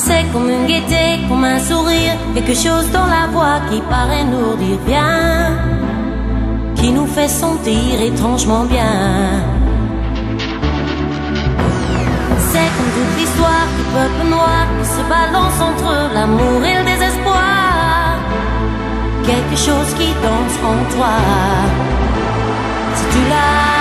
C'est comme une gaieté, comme un sourire, quelque chose dans la voix qui paraît nous dire bien, qui nous fait sentir étrangement bien. C'est comme toute l'histoire du peuple noir qui se balance entre l'amour et le désespoir, quelque chose qui danse en toi. Si tu l'as